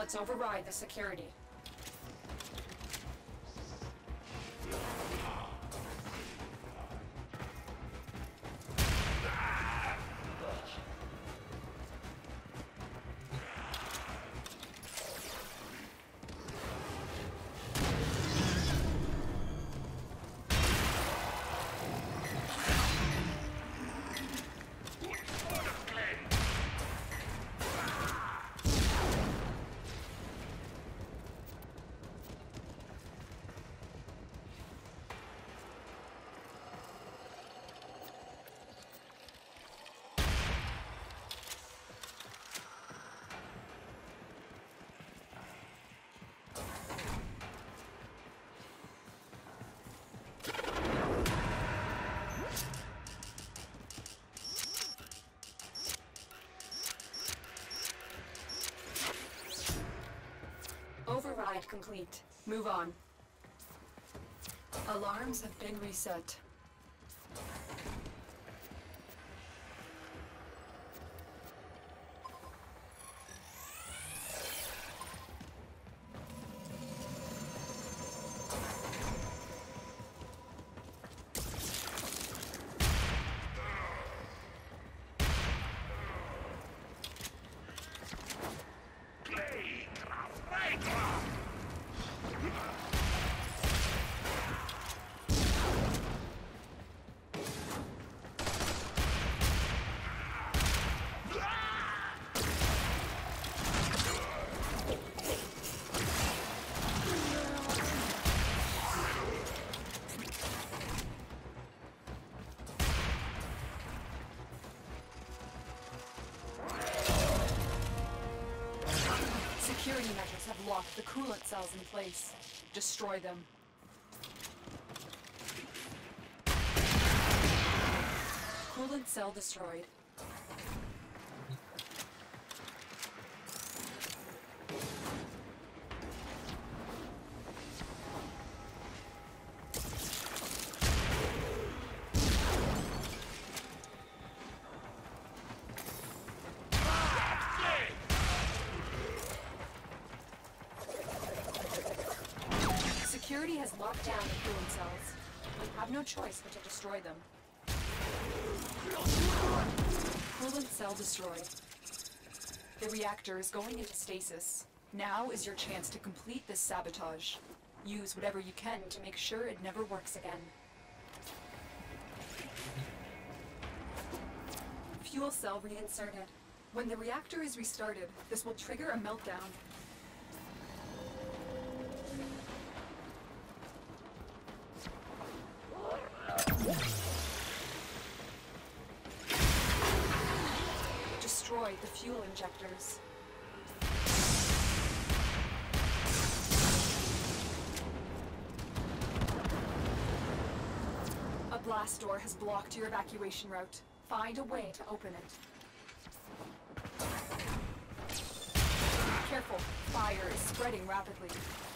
Let's override the security. Override complete. Move on. Alarms have been reset. Security measures have locked the coolant cells in place. Destroy them. Coolant cell destroyed. Security has locked down the coolant cells. We have no choice but to destroy them. Coolant cell destroyed. The reactor is going into stasis. Now is your chance to complete this sabotage. Use whatever you can to make sure it never works again. Fuel cell reinserted. When the reactor is restarted, this will trigger a meltdown. Destroy the fuel injectors. A blast door has blocked your evacuation route. Find a way to open it. Careful, fire is spreading rapidly.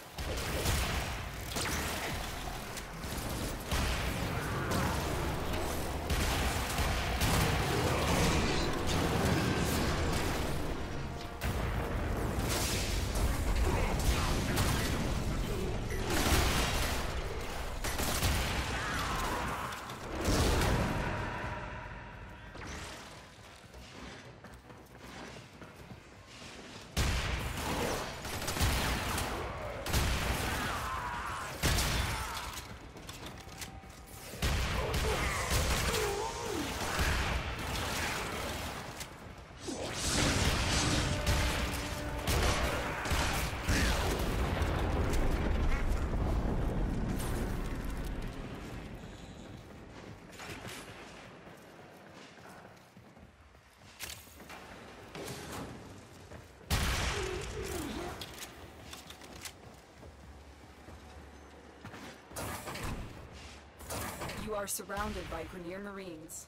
You are surrounded by Grineer Marines.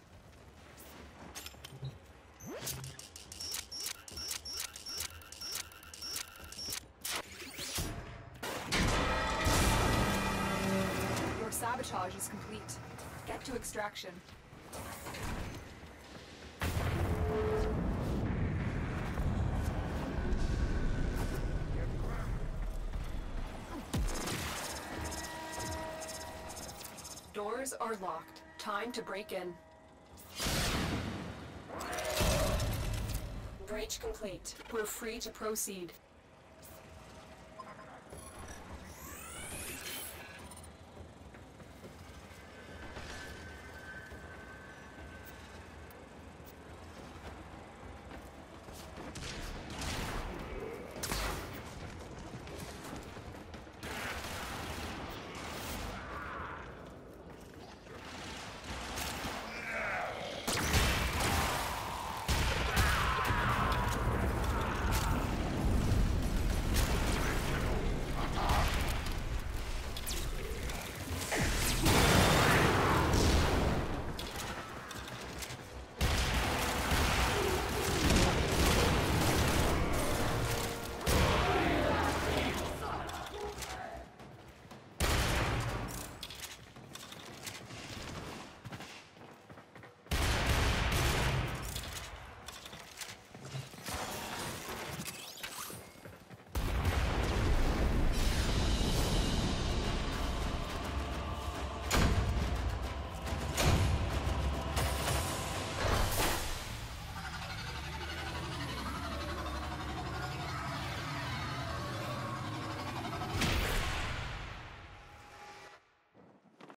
Your sabotage is complete. Get to extraction. doors are locked. Time to break in. Breach complete. We're free to proceed.